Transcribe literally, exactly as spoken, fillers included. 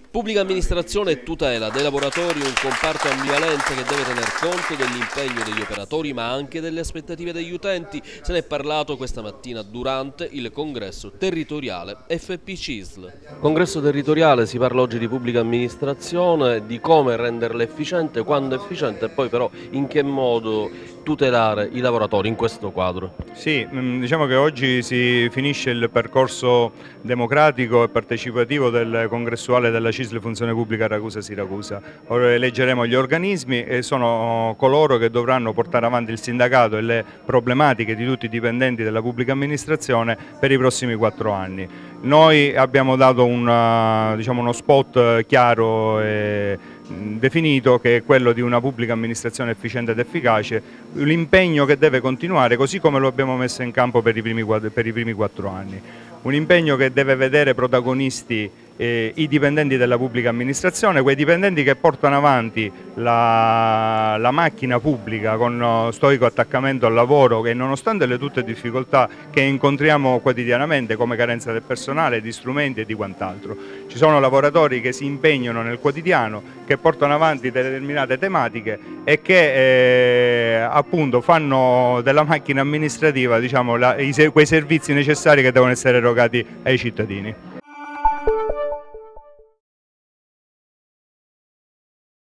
Pubblica amministrazione e tutela dei lavoratori, un comparto ambivalente che deve tener conto dell'impegno degli operatori ma anche delle aspettative degli utenti. Se ne è parlato questa mattina durante il congresso territoriale F P C I S L. Congresso territoriale, si parla oggi di pubblica amministrazione, di come renderla efficiente, quando efficiente e poi però in che modo tutelare i lavoratori in questo quadro. Sì, diciamo che oggi si finisce il percorso democratico e partecipativo del congressuale della C I S L Funzione Pubblica Ragusa-Siracusa. Ora eleggeremo gli organismi e sono coloro che dovranno portare avanti il sindacato e le problematiche di tutti i dipendenti della pubblica amministrazione per i prossimi quattro anni. Noi abbiamo dato un, diciamo, uno spot chiaro e definito, che è quello di una pubblica amministrazione efficiente ed efficace, l'impegno che deve continuare così come lo abbiamo messo in campo per i primi, per i primi quattro anni. Un impegno che deve vedere protagonisti eh, i dipendenti della pubblica amministrazione, quei dipendenti che portano avanti la, la macchina pubblica con stoico attaccamento al lavoro, che nonostante le tutte difficoltà che incontriamo quotidianamente come carenza del personale, di strumenti e di quant'altro. Ci sono lavoratori che si impegnano nel quotidiano, che portano avanti determinate tematiche e che eh, appunto fanno della macchina amministrativa, diciamo, la, i, quei servizi necessari che devono essere erogati ai cittadini.